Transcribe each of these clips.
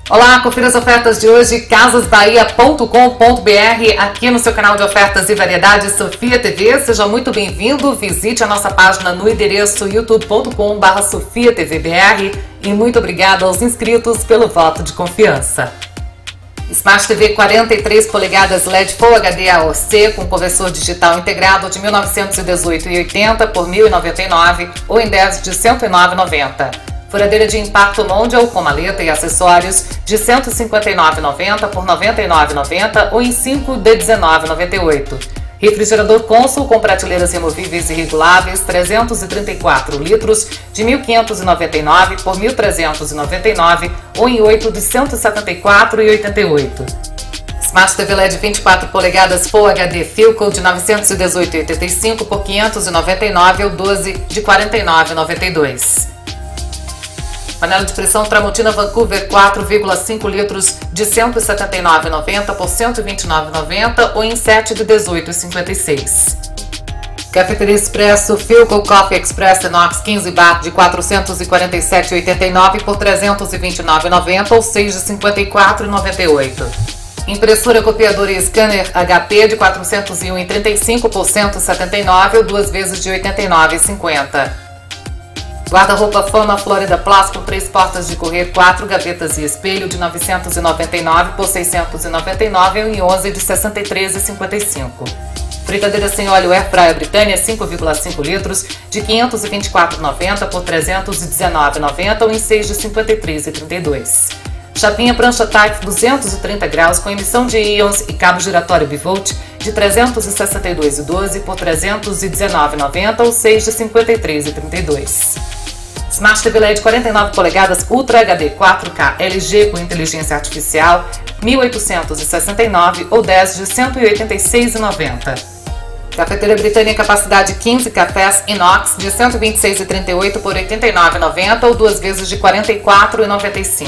Olá, confira as ofertas de hoje, casasbahia.com.br, aqui no seu canal de ofertas e variedades Sofia TV. Seja muito bem-vindo, visite a nossa página no endereço youtube.com/sofiatvbr e muito obrigada aos inscritos pelo voto de confiança. Smart TV 43 polegadas LED Full HD AOC com conversor digital integrado de 1918,80 por 1.099 ou em 10 de 109,90. Furadeira de impacto Mondial com maleta e acessórios de 159,90 por 99,90 ou em 5 de 19,98. Refrigerador Consul com prateleiras removíveis e reguláveis 334 litros de 1.599 por 1.399 ou em 8 de 174,88. Smart TV LED 24 polegadas Full HD Philco de 918,85 por 599 ou 12 de 49,92. Panela de pressão Tramontina Vancouver 4,5 litros de 179,90 por 129,90 ou em 7 de 18,56. Cafeteria Expresso Philco Coffee Express Inox 15 bar de 447,89 por 329,90 ou 6 de 54,98. Impressora copiadora e scanner HP de 401,35 por 179 ou 2 vezes de 89,50. Guarda-roupa Fama Florida Plus com 3 portas de correr, 4 gavetas e espelho de 999 por 699 em 11 de 63,55. Fritadeira sem óleo Air Fryer Britânia 5,5 litros de 524,90 por 319,90 ou em 6 de 53,32. Chapinha prancha Type 230 graus com emissão de íons e cabo giratório bivolt de 362,12 por 319,90 ou 6 de 53,32. Smart TV LED 49 polegadas Ultra HD 4K LG com inteligência artificial 1.869 ou 10 de 186,90. Cafeteira Britânia capacidade 15 cafés inox de 126,38 por 89,90 ou 2 vezes de 44,95.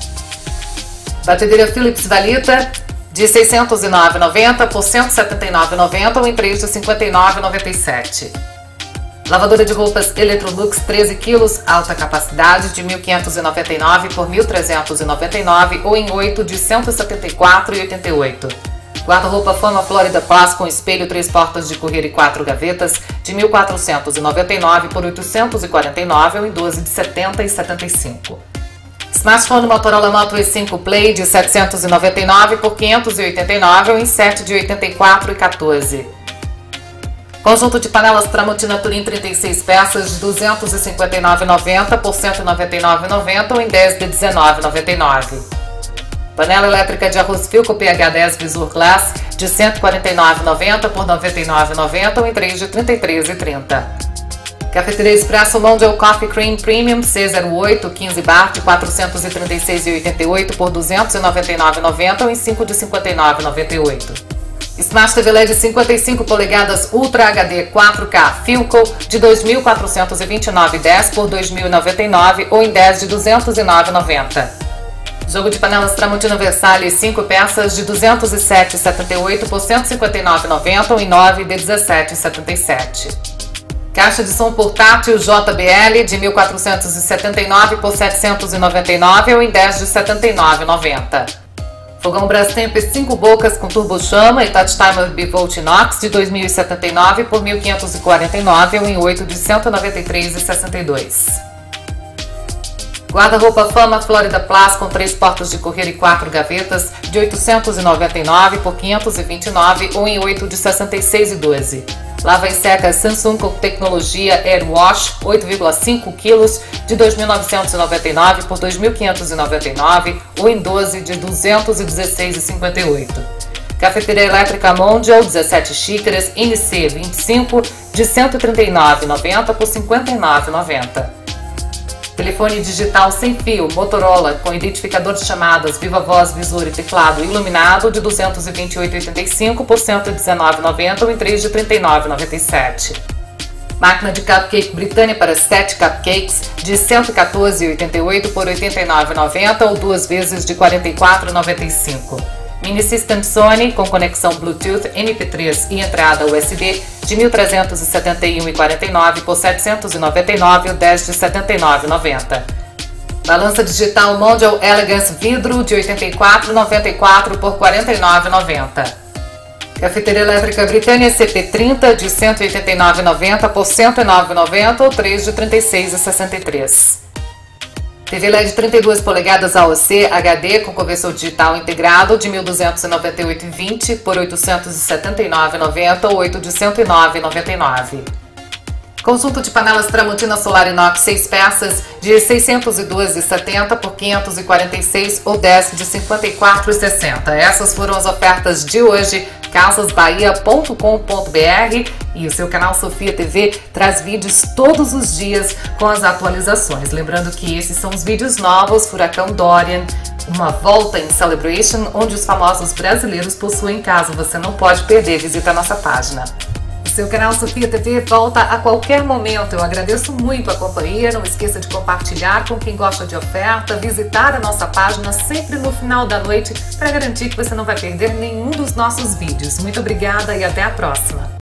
Batedeira Philips Valita de 609,90 por 179,90 ou em 3 de 59,97. Lavadora de roupas Electrolux 13 kg, alta capacidade de 1.599 por 1.399 ou em 8 de 174,88. Guarda-roupa Fama Florida Plus com espelho 3 portas de correr e 4 gavetas de 1.499 por 849 ou em 12 de 70,75. Smartphone Motorola Moto E5 Play de 799 por 589 ou em 7 de 84,14. Conjunto de panelas Tramontina Turim 36 peças de 259,90 por 199,90 ou em 10 de 19,99. Panela elétrica de arroz Philco PH10 Visor Glass de 149,90 por 99,90 ou em 3 de 33,30. Cafeteria Expresso Mondial Coffee Cream Premium C08 15 bar de 436,88 por 299,90 ou em 5 de 59,98. Smart TV LED 55 polegadas Ultra HD 4K Philco de 2.429,10 por 2.099 ou em 10 de 209,90. Jogo de panelas Tramontina Versalhes 5 peças de 207,78 por 159,90 ou em 9 de 17,77. Caixa de som portátil JBL de 1.479 por 799 ou em 10 de 79,90. Fogão Brastemp 5 bocas com turbo-chama e touch timer bivolt inox de 2.079 por 1.549 ou em 8 de 193,62. Guarda-roupa Fama Florida Plus com 3 portas de correr e 4 gavetas de 899 por 529 ou em 8 de 66,12. Lava e seca Samsung com tecnologia Air Wash 8,5 kg de 2.999 por 2.599 ou em 12 de 216,58. Cafeteira elétrica Mondial 17 xícaras NC 25 de 139,90 por 59,90. Telefone digital sem fio Motorola com identificador de chamadas, viva voz, visor e teclado iluminado de 228,85 por 119,90 ou em 3 de 39,97. Máquina de cupcake Britânia para 7 cupcakes de 114,88 por 89,90 ou 2 vezes de 44,95. Mini System Sony com conexão Bluetooth, MP3 e entrada USB de 1.371,49 por 799 ou 10 de 79,90. Balança digital Mondial Elegance vidro de R$ 84,94 por R$ 49,90. Cafeteira elétrica Britânia CP30 de R$ 189,90 por R$ 109,90 ou 3 de R$ 36,63. TV LED 32 polegadas AOC HD com conversor digital integrado de R$ 1.298,20 por R$ 879,90 ou 8 de R$ 109,99. Conjunto de panelas Tramontina Solar Inox 6 peças de R$ 612,70 por R$ 546 ou 10 de R$ 54,60. Essas foram as ofertas de hoje. casasbahia.com.br e o seu canal Sofia TV traz vídeos todos os dias com as atualizações. Lembrando que esses são os vídeos novos, Furacão Dorian, uma volta em Celebration, onde os famosos brasileiros possuem casa. Você não pode perder, visita a nossa página. Seu canal Sofia TV volta a qualquer momento. Eu agradeço muito a companhia. Não esqueça de compartilhar com quem gosta de oferta, visitar a nossa página sempre no final da noite para garantir que você não vai perder nenhum dos nossos vídeos. Muito obrigada e até a próxima.